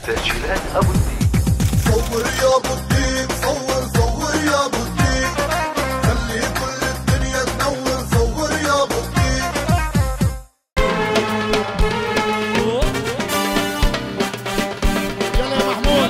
تسجيلات أبو الديك. صور يا أبو الديك، صور يا أبو الديك، خلي كل الدنيا تنور. صور يا أبو الديك. يلا يا محمود.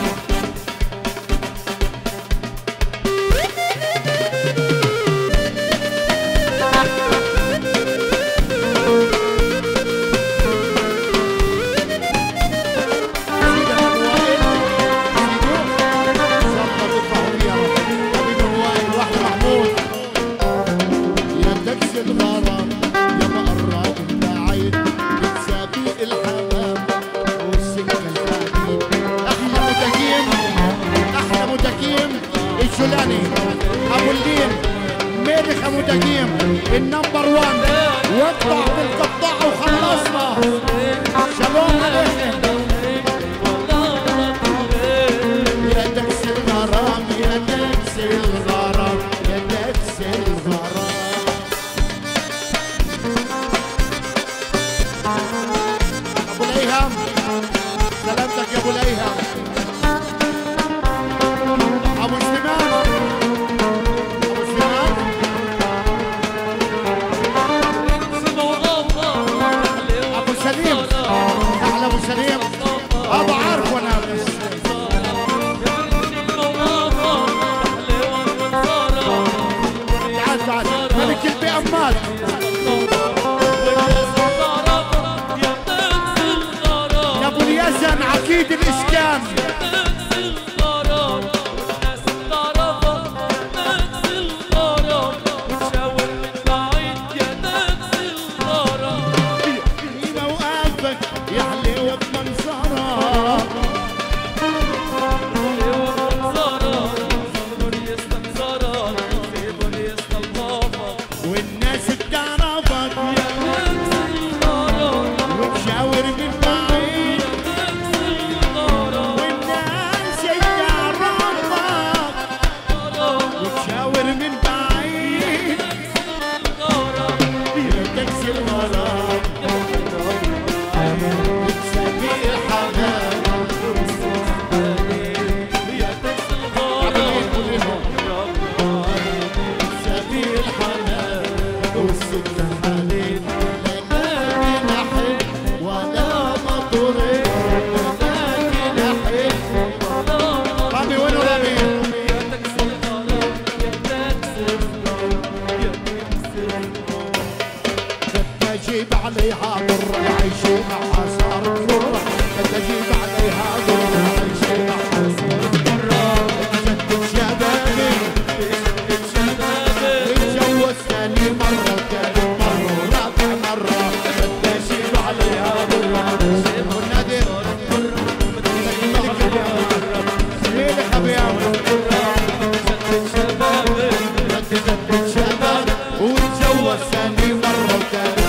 الجولاني ابو اللين مالك ابو دقيم النمبر 1 واقطع بالقطاع وخلصنا. شالوم عليكم يا دكس الغرام، يا دكس الغرام، يا دكس الغرام. ابو الايهم سلامتك يا ابو الايهم. ابو سليمان، ابو سليمان ابو سليم، احلى ابو سليم. ابو عارف وانا تعال تعال ملك البيئمات. يا ابو اليزن عقيد الاسكان. تجيب عليها ضر العيش معها صار ضر. تجيب عليها ضر العيش معها صار ضر. تجدد شبابي تتجوز ثاني مرة وثالث مرة ورابع مرة. تجيب عليها ضر العيش والنادر ملك البيئة ملك البيئة. تجدد شبابي تجدد شبابي وتجوز ثاني مرة وثالث.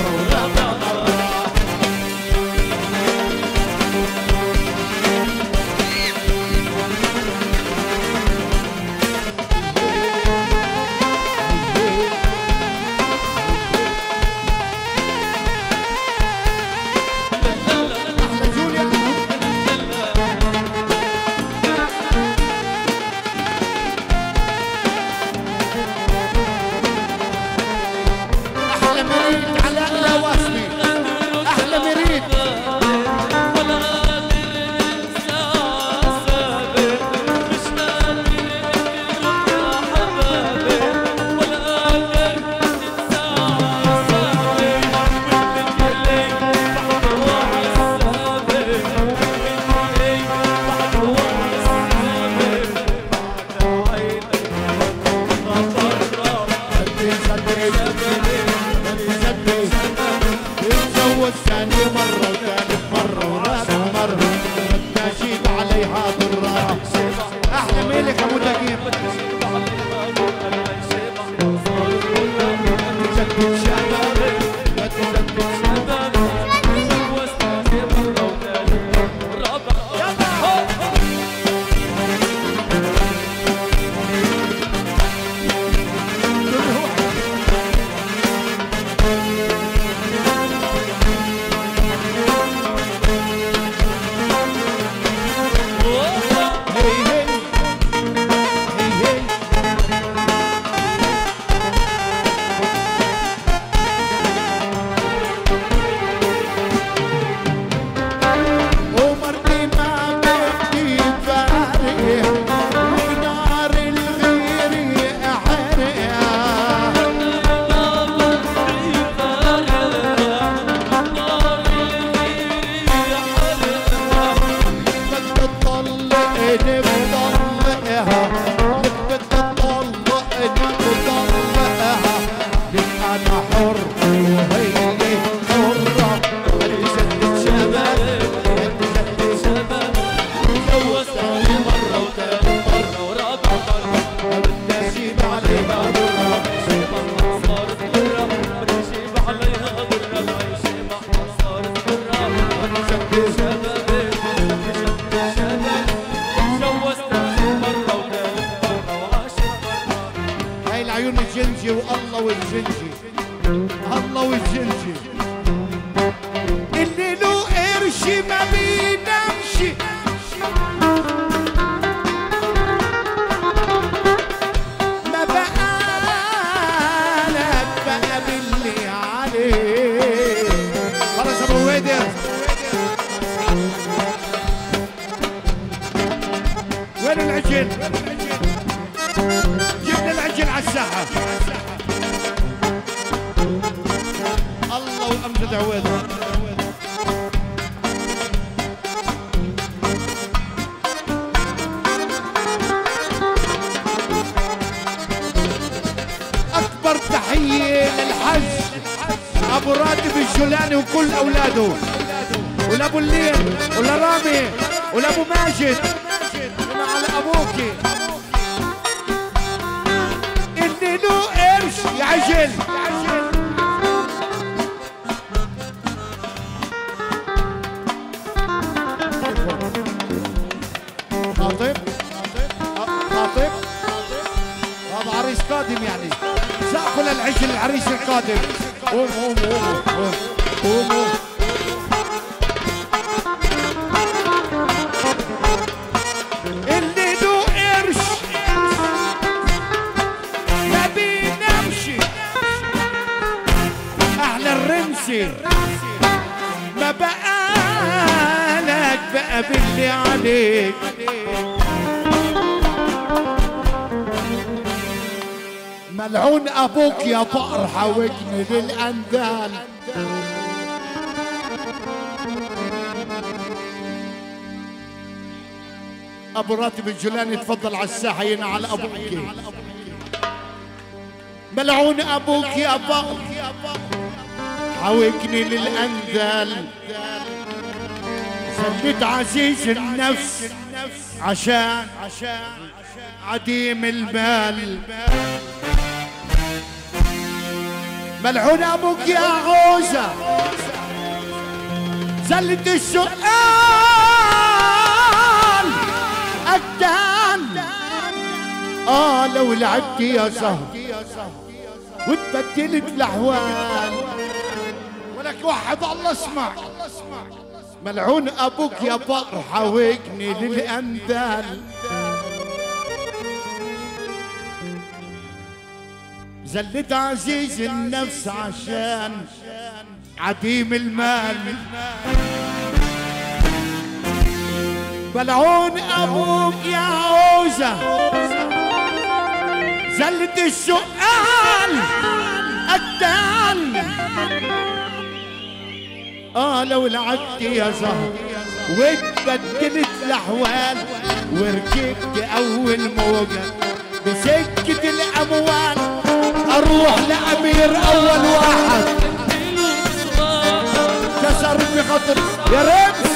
ثاني مرة وثالث مرة ورابع مرة. تجيب عليها ضرة. أحلى ملك أبو دقيق. تجدد شبابي تجدد شبابي تجوز ثاني مرة وثالث مرة ورابع. ما بينامش ما بقالك بقى باللي عليك. خلاص يا ابو ويدر. وين العجل؟ جبنا العجل على الساحة. الله وأمجد عويضة. أكبر تحية للحج أبو راتب الجولاني وكل أولاده، ولأبو الليل ولرامي ولأبو ماجد على أبوكي اللي له قرش يعجل. خاطب خاطب هذا عريس قادم يعني. سقفوا للعجل العريس القادم. قوموا قوموا قوموا. اللي له قرش ما بينامش احلى الرمسي ما بقالك بقى باللي عليك. ملعون ابوك يا فقر حاوجني للاندال. ابو راتب الجولاني تفضل على الساحه ينعل ابوك. ملعون ابوك يا فقر حاوجني للاندال. سلت عزيز النفس عشان عديم المال. ملعون ابوك يا عوزة زلت السؤال الدال. لو لعبت يا زهر واتبدلت الاحوال. ولك وحد الله اسمع. ملعون ابوك يا فقر حاوجني للاندال. زلت عزيز النفس عشان عديم المال. ملعون ابوك يا عوزة زلت السؤال الدال. لو لعبت يا زهر واتبدلت الاحوال. وركبت اول موجة بسكة الاموال. اروح لامير اول واحد كسر بخاطر يا رمس.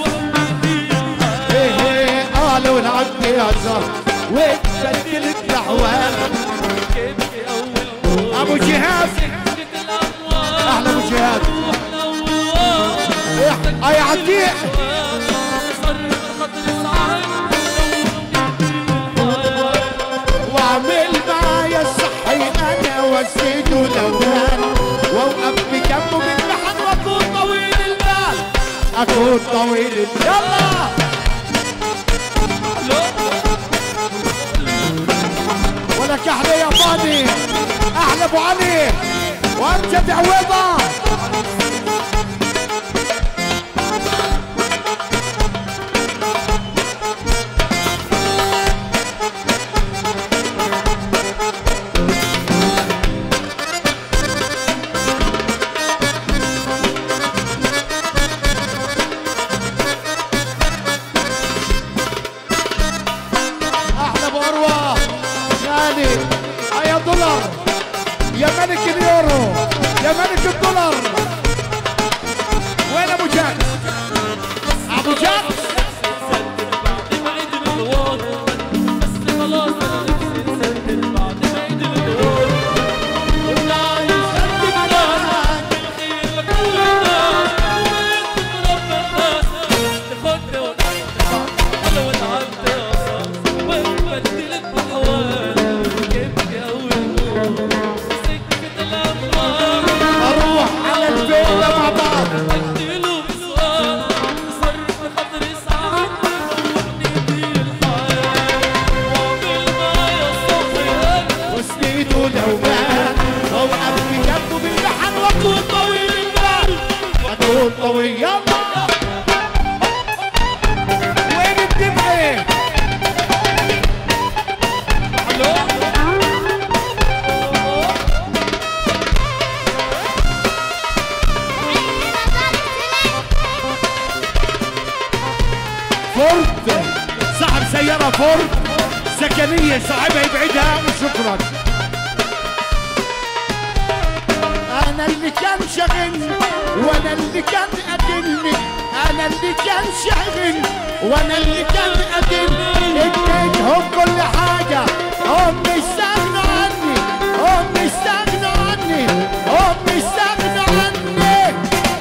لو لعبت يا زهر واتبدلت الاحوال. ابو جهاد احلى ابو جهاد يا عتيق. واعمل معايا الصحي انا واسيده لوان. واوقف بجنبه بالمحن واكون طويل البال. اكون طويل البال. يلا ولك احلى يا فادي احلى ابو علي وامجد عويضه. يا دولار يا ملك اليورو يا ملك الدولار. وين ابو جاك؟ ابو جاك اروح على فورد، صاحب سيارة فورد سكنية صاحبها يبعدها وشكرا. أنا اللي كان شاغلني وأنا اللي كان قاتلني، أنا اللي كان شاغلني وأنا اللي كان قاتلني، اديتهم كل حاجة هم استغنوا عني، هم استغنوا عني، هم استغنوا عني.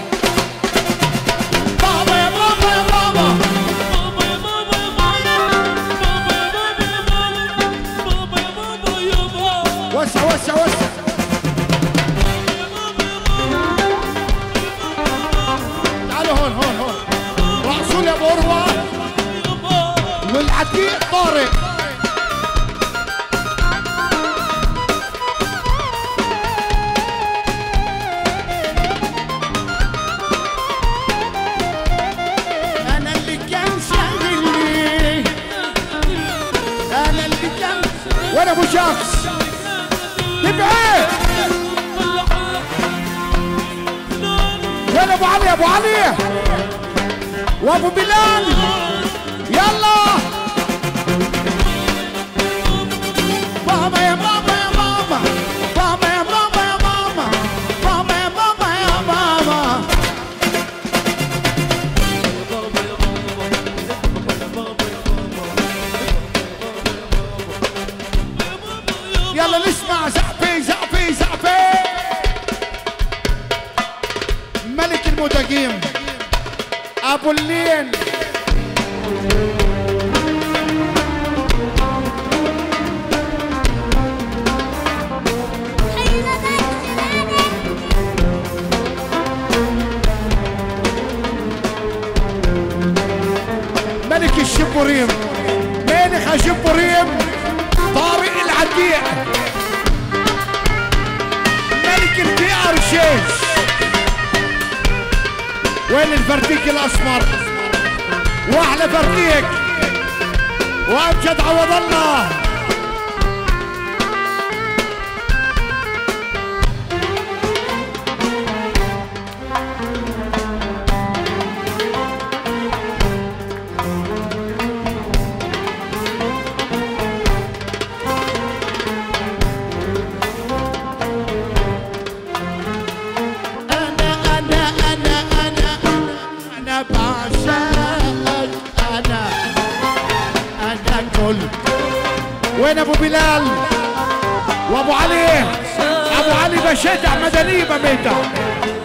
بابا يا بابا يا بابا، بابا يا بابا يا بابا، بابا يا بابا يا بابا. وسع وسع وسع. تعالوا هون هون هون. رأسول يا ابو اروى والعتيق طارق. انا اللي كان شاغلني، انا اللي كان، وانا ابو شخص تبعي. وين ابو علي؟ ابو علي وابو بلال، يلا. بابا يا بابا يا بابا، بابا يا بابا يا بابا، بابا يا بابا يا بابا. يلا نسمع زعفي زعفي زعفي. ملك المداجيم ابو اللين. ملك الشبوريم، ملك الشبوريم طارق العتيق، ملك البي ار شيش. وين الفرديك الاسمر واحلى فرديك وامجد عوض الله. بعشقك انا كل. وين ابو بلال وابو علي؟ ابو علي بشجع مدنيه بميتة.